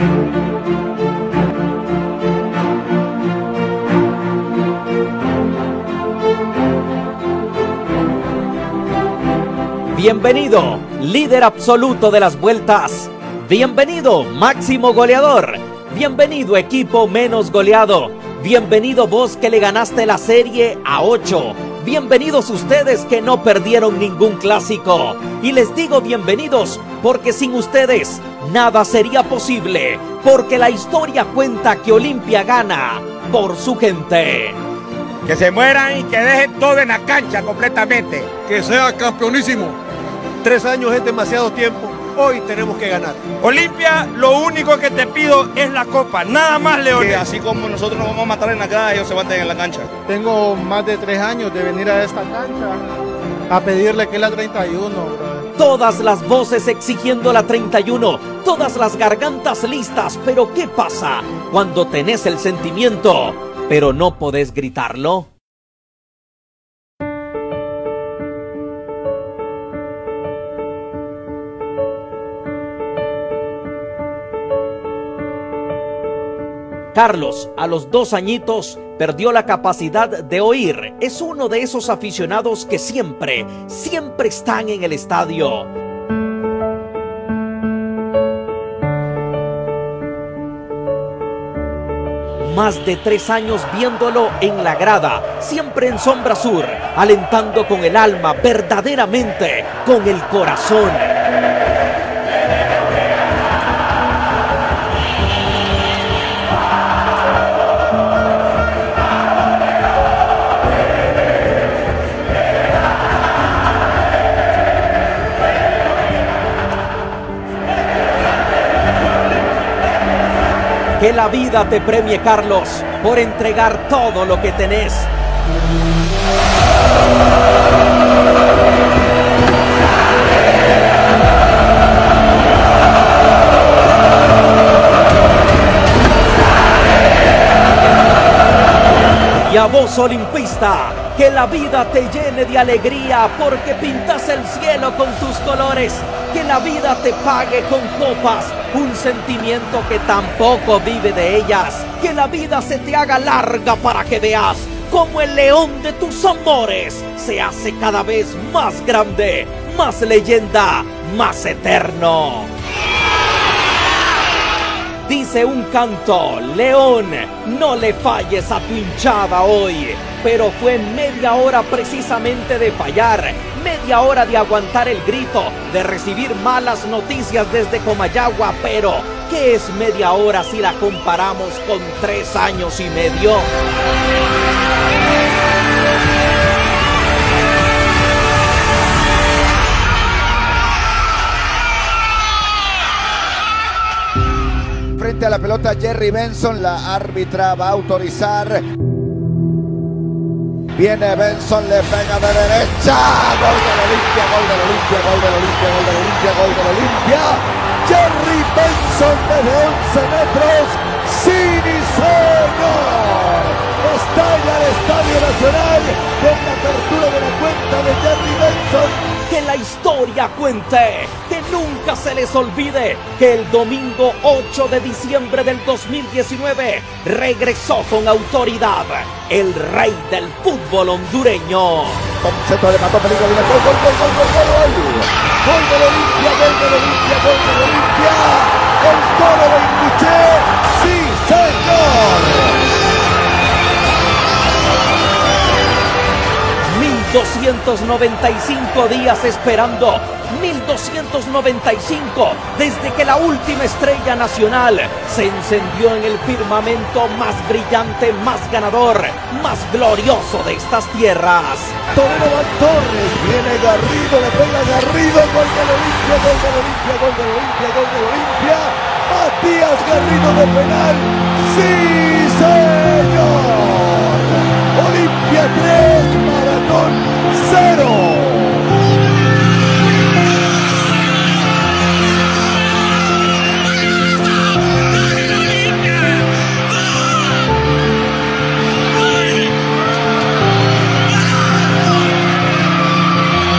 Bienvenido, líder absoluto de las vueltas. Bienvenido, máximo goleador. Bienvenido, equipo menos goleado. Bienvenido vos que le ganaste la serie a 8. Bienvenidos ustedes que no perdieron ningún clásico. Y les digo bienvenidos porque sin ustedes nada sería posible. Porque la historia cuenta que Olimpia gana por su gente. Que se mueran y que dejen todo en la cancha completamente. Que sea campeonísimo. 3 años es demasiado tiempo. Hoy tenemos que ganar. Olimpia, lo único que te pido es la copa. Nada más, Leones. Que así como nosotros nos vamos a matar en la grada, ellos se mantengan en la cancha. Tengo más de 3 años de venir a esta cancha a pedirle que es la 31, bro. Todas las voces exigiendo la 31, todas las gargantas listas, pero ¿qué pasa cuando tenés el sentimiento, pero no podés gritarlo? Carlos, a los 2 añitos, perdió la capacidad de oír. Es uno de esos aficionados que siempre están en el estadio. Más de 3 años viéndolo en la grada, siempre en Sombra Sur, alentando con el alma, verdaderamente con el corazón. Que la vida te premie, Carlos, por entregar todo lo que tenés. Y a vos, olimpista, que la vida te llene de alegría porque pintas el cielo con tus colores. Que la vida te pague con copas, un sentimiento que tampoco vive de ellas. Que la vida se te haga larga para que veas cómo el león de tus amores se hace cada vez más grande, más leyenda, más eterno. Dice un canto, León, no le falles a tu hinchada hoy. Pero fue media hora precisamente de fallar, media hora de aguantar el grito, de recibir malas noticias desde Comayagua. Pero, ¿qué es media hora si la comparamos con 3 años y medio? Frente a la pelota Jerry Benson, la árbitra va a autorizar. Viene Benson, le pega de derecha. Gol del Olimpia, gol del Olimpia, gol del Olimpia, gol del Olimpia, gol del Olimpia. Jerry Benson desde 11 metros. ¡Sí, señor! Estalla el Estadio Nacional con la apertura de la cuenta de Jerry Benson. Que la historia cuente, que nunca se les olvide que el domingo 8 de diciembre del 2019 regresó con autoridad el rey del fútbol hondureño. Concepto le mató peligro, viene gol, gol, gol, gol, gol, gol, gol. Gol del Olimpia, gol del Olimpia, gol del Olimpia. El toro de Inguché, sí señor. 1295 días esperando, 1295 desde que la última estrella nacional se encendió en el firmamento más brillante, más ganador, más glorioso de estas tierras. Torero Van Torres, viene Garrido, le pega Garrido, gol del Olimpia, gol del Olimpia, gol del Olimpia, gol del Olimpia. Matías Garrido de penal, sí señor. Olimpia 3, Maratón 0.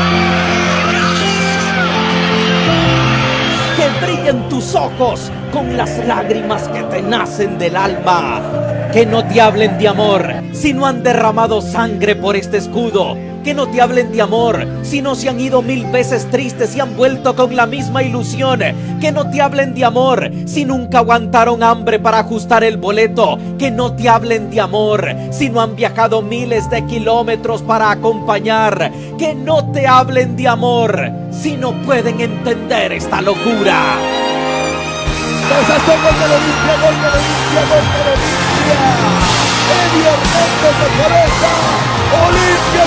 Que brillen tus ojos con con las lágrimas que te nacen del alma. Que no te hablen de amor si no han derramado sangre por este escudo. Que no te hablen de amor si no se han ido 1000 veces tristes y han vuelto con la misma ilusión. Que no te hablen de amor si nunca aguantaron hambre para ajustar el boleto. Que no te hablen de amor si no han viajado miles de kilómetros para acompañar. Que no te hablen de amor si no pueden entender esta locura. Cabezazo, gol del Olimpia, gol del Olimpia, gol del Olimpia. Eddie Hernández de cabeza. Olimpia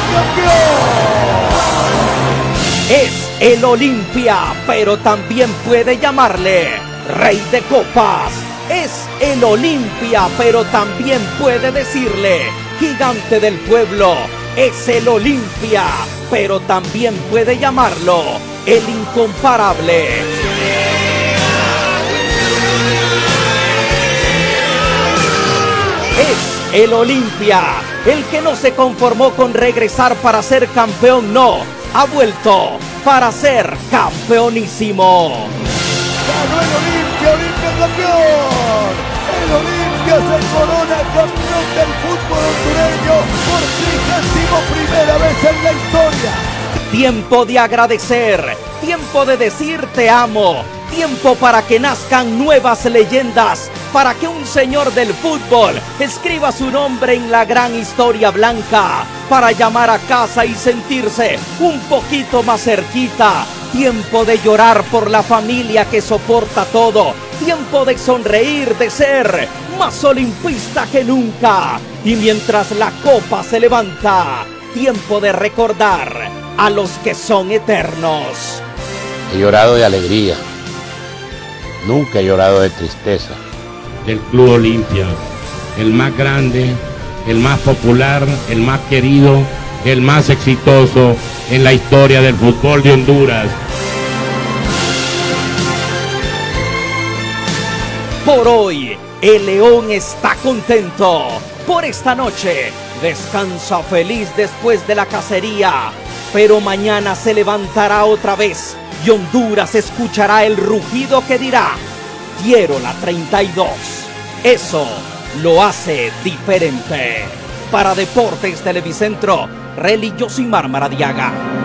campeón. Es el Olimpia, pero también puede llamarle Rey de Copas. Es el Olimpia, pero también puede decirle Gigante del Pueblo. Es el Olimpia, pero también puede llamarlo el Incomparable. Es el Olimpia, el que no se conformó con regresar para ser campeón, no, ha vuelto para ser campeonísimo. Ganó el Olimpia, Olimpia campeón. El Olimpia se corona campeón del fútbol hondureño por 31ª vez en la historia. Tiempo de agradecer, tiempo de decir te amo, tiempo para que nazcan nuevas leyendas, para que un señor del fútbol escriba su nombre en la gran historia blanca, para llamar a casa y sentirse un poquito más cerquita. Tiempo de llorar por la familia que soporta todo, tiempo de sonreír, de ser más olimpista que nunca. Y mientras la copa se levanta, tiempo de recordar a los que son eternos. He llorado de alegría, nunca he llorado de tristeza. Del Club Olimpia, el más grande, el más popular, el más querido, el más exitoso en la historia del fútbol de Honduras. Por hoy, el León está contento. Por esta noche, descansa feliz después de la cacería. Pero mañana se levantará otra vez y Honduras escuchará el rugido que dirá: quiero la 32. Eso lo hace diferente. Para Deportes Televicentro, Relly Yosimar Maradiaga.